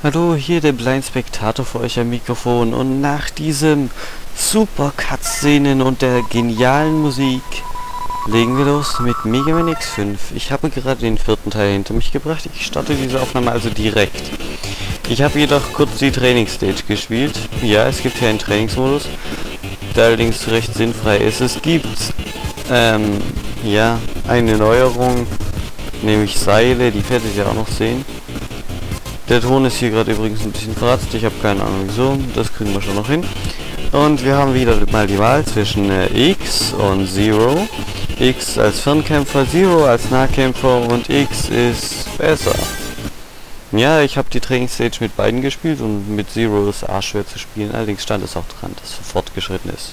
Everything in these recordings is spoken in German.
Hallo, hier der Blind Spectator für euch am Mikrofon und nach diesem super Cutscenen und der genialen Musik legen wir los mit Mega Man X5. Ich habe gerade den vierten Teil hinter mich gebracht. Ich starte diese Aufnahme also direkt. Ich habe jedoch kurz die Trainingsstage gespielt. Ja, es gibt hier einen Trainingsmodus, der allerdings recht sinnfrei ist. Es gibt, ja, eine Neuerung, nämlich Seile, die werdet ihr auch noch sehen. Der Ton ist hier gerade übrigens ein bisschen verratzt, ich habe keine Ahnung wieso, das kriegen wir schon noch hin. Und wir haben wieder mal die Wahl zwischen X und Zero. X als Fernkämpfer, Zero als Nahkämpfer und X ist besser. Ja, ich habe die Trainingsstage mit beiden gespielt und mit Zero ist arschschwer zu spielen, allerdings stand es auch dran, dass es fortgeschritten ist.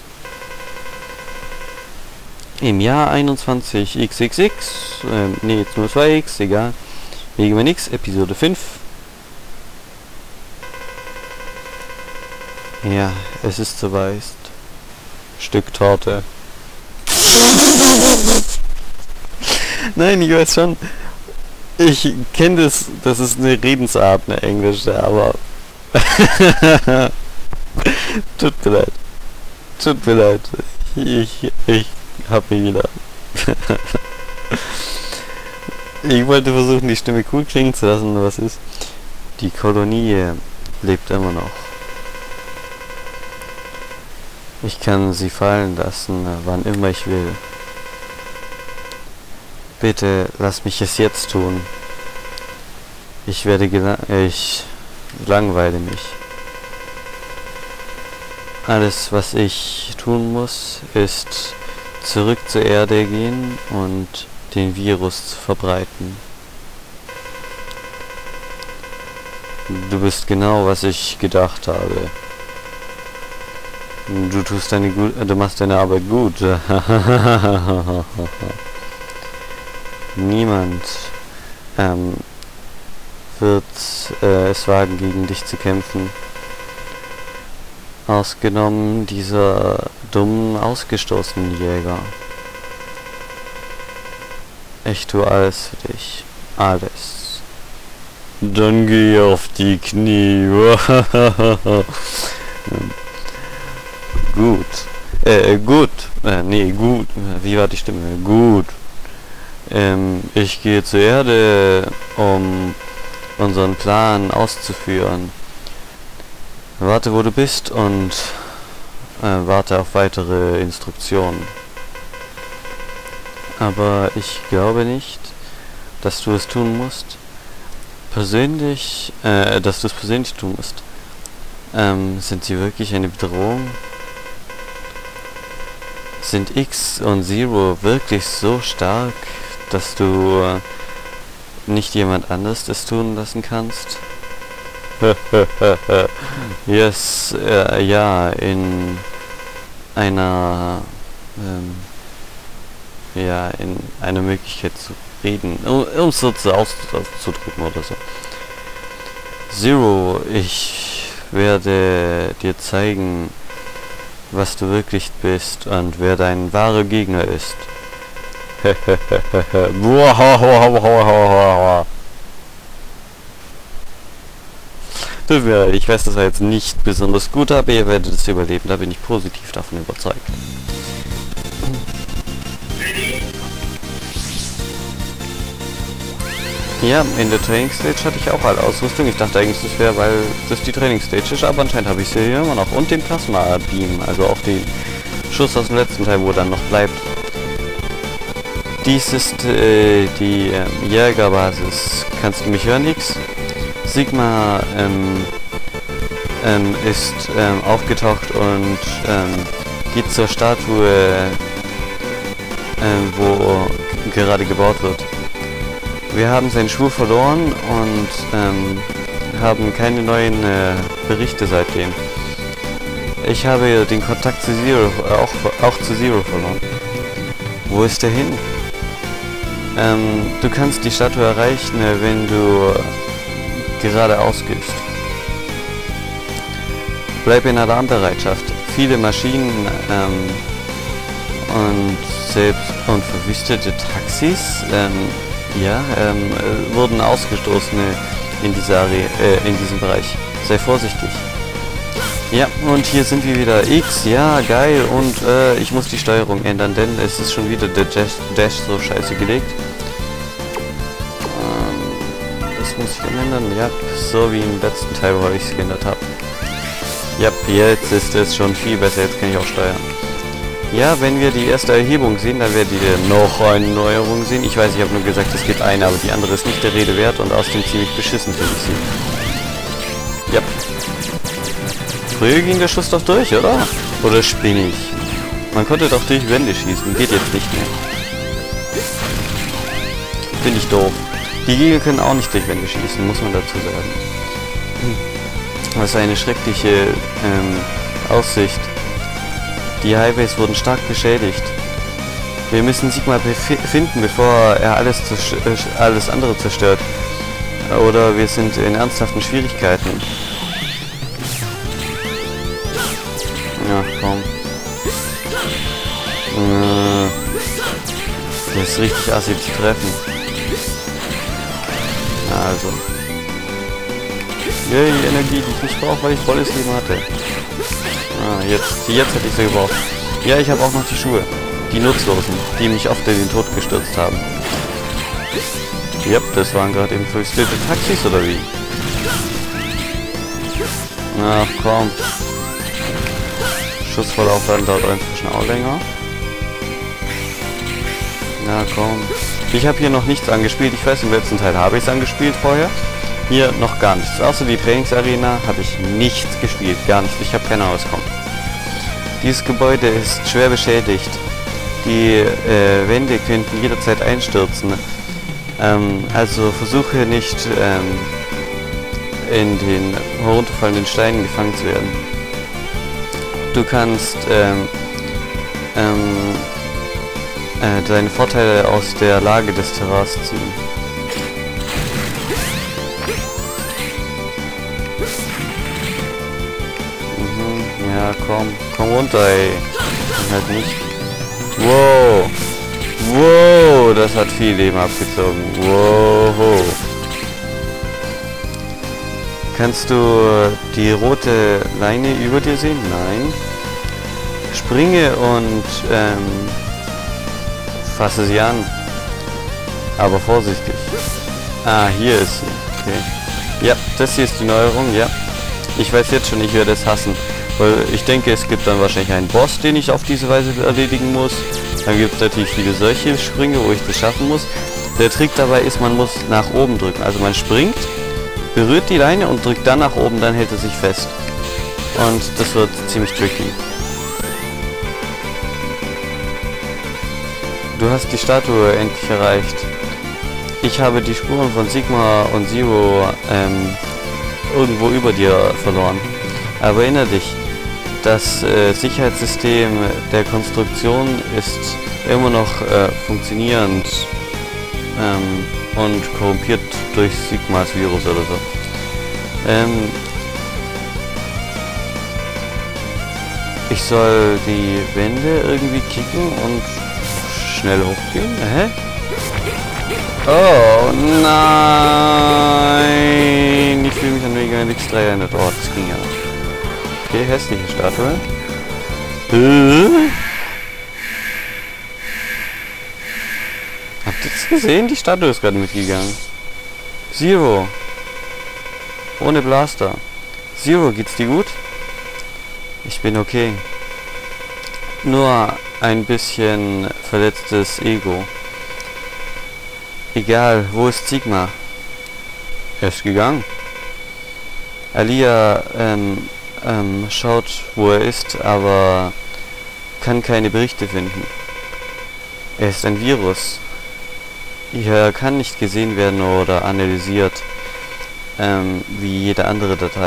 Im Jahr 21XXX, nee, jetzt nur 2X, egal. Mega Man X, Episode 5. Ja, es ist soweit. Stück Torte. Nein, ich weiß schon. Ich kenne das ist eine Redensart, eine englische, aber... Tut mir leid. Tut mir leid. Ich hab mich wieder... Ich wollte versuchen, die Stimme cool klingen zu lassen, was ist? Die Kolonie lebt immer noch. Ich kann sie fallen lassen, wann immer ich will. Bitte lass mich es jetzt tun. Ich langweile mich. Alles, was ich tun muss, ist zurück zur Erde gehen und den Virus zu verbreiten. Du bist genau, was ich gedacht habe. Du machst deine Arbeit gut. Niemand wird es wagen, gegen dich zu kämpfen. Ausgenommen dieser dummen, ausgestoßenen Jäger. Ich tue alles für dich. Alles. Dann geh auf die Knie. Gut. Gut. Nee, gut. Wie war die Stimme? Gut. Ich gehe zur Erde, um unseren Plan auszuführen. Warte, wo du bist und warte auf weitere Instruktionen. Aber ich glaube nicht, dass du es tun musst. Dass du es persönlich tun musst. Sind sie wirklich eine Bedrohung? Sind X und Zero wirklich so stark, dass du nicht jemand anderes das tun lassen kannst? Yes, ja, in einer Möglichkeit zu reden, um es so auszudrücken oder so. Zero, ich werde dir zeigen, was du wirklich bist und wer dein wahrer Gegner ist. Ich weiß, das war jetzt nicht besonders gut, aber ihr werdet es überleben, da bin ich positiv davon überzeugt. Ja, in der Trainingsstage hatte ich auch alle Ausrüstung. Ich dachte eigentlich, das wäre, weil das die Trainingsstage ist, aber anscheinend habe ich sie hier immer noch. Und den Plasma-Beam, also auch den Schuss aus dem letzten Teil, wo dann noch bleibt. Dies ist die Jägerbasis. Kannst du mich hören, X? Sigma ist aufgetaucht und geht zur Statue, wo gerade gebaut wird. Wir haben seinen Schwur verloren und haben keine neuen Berichte seitdem. Ich habe den Kontakt zu Zero, auch zu Zero verloren. Wo ist er hin? Du kannst die Statue erreichen, wenn du geradeaus gehst. Bleib in Alarmbereitschaft. Viele Maschinen und verwüstete Taxis wurden Ausgestoßene in diesem Bereich. Sei vorsichtig. Ja, und hier sind wir wieder. X, ja, geil. Und ich muss die Steuerung ändern, denn es ist schon wieder der Dash so scheiße gelegt. Das muss ich dann ändern. Ja, so wie im letzten Teil, wo ich es geändert habe. Ja, jetzt ist es schon viel besser. Jetzt kann ich auch steuern. Ja, wenn wir die erste Erhebung sehen, dann werdet ihr noch eine Neuerung sehen. Ich weiß, ich habe nur gesagt, es gibt eine, aber die andere ist nicht der Rede wert und außerdem ziemlich beschissen, finde ich sie. Ja. Früher ging der Schuss doch durch, oder? Oder spinne ich? Man konnte doch durch Wände schießen. Geht jetzt nicht mehr. Finde ich doof. Die Gegner können auch nicht durch Wände schießen, muss man dazu sagen. Was eine schreckliche Aussicht. Die Highways wurden stark beschädigt. Wir müssen Sigma finden, bevor er alles andere zerstört. Oder wir sind in ernsthaften Schwierigkeiten. Ja, komm. Das ist richtig assi zu treffen. Also. Yay, die Energie, die ich nicht brauche, weil ich volles Leben hatte. Ah, jetzt hätte ich sie gebraucht. Ja, ich habe auch noch die Schuhe. Die nutzlosen, die mich oft in den Tod gestürzt haben. Yep, das waren gerade eben verwüstete Taxis, oder wie? Ach, komm. Schuss voll aufladen dauert inzwischen auch länger. Na komm. Ich habe hier noch nichts angespielt. Ich weiß, im letzten Teil habe ich es angespielt vorher. Hier noch gar nichts. Außer die Trainingsarena habe ich nichts gespielt. Gar nichts. Ich habe keine Auskommen. Dieses Gebäude ist schwer beschädigt. Die Wände könnten jederzeit einstürzen. Also versuche nicht in den herunterfallenden Steinen gefangen zu werden. Du kannst deine Vorteile aus der Lage des Terrains ziehen. Ja, komm runter, ey. Halt nicht. Wow. Wow, das hat viel Leben abgezogen. Wow. Kannst du die rote Leine über dir sehen? Nein. Springe und fasse sie an. Aber vorsichtig. Ah, hier ist sie. Okay. Ja, das hier ist die Neuerung, ja. Ich weiß jetzt schon, ich werde es hassen. Weil ich denke, es gibt dann wahrscheinlich einen Boss, den ich auf diese Weise erledigen muss. Dann gibt es natürlich viele solche Sprünge, wo ich das schaffen muss. Der Trick dabei ist, man muss nach oben drücken. Also man springt, berührt die Leine und drückt dann nach oben, dann hält er sich fest. Und das wird ziemlich tricky. Du hast die Statue endlich erreicht. Ich habe die Spuren von Sigma und Zero irgendwo über dir verloren. Aber erinnere dich, das Sicherheitssystem der Konstruktion ist immer noch funktionierend und korrumpiert durch Sigmas Virus oder so. Ich soll die Wände irgendwie kicken und schnell hochgehen? Hä? Oh nein! Ich fühle mich an Mega Man X3 erinnert. Oh, das ging ja noch. Okay, hässliche Statue. Habt ihr das gesehen? Die Statue ist gerade mitgegangen. Zero. Ohne Blaster. Zero, geht's dir gut? Ich bin okay. Nur ein bisschen verletztes Ego. Egal, wo ist Sigma? Er ist gegangen. Alia schaut, wo er ist, aber kann keine Berichte finden. Er ist ein Virus. Er kann nicht gesehen werden oder analysiert, wie jede andere Datei.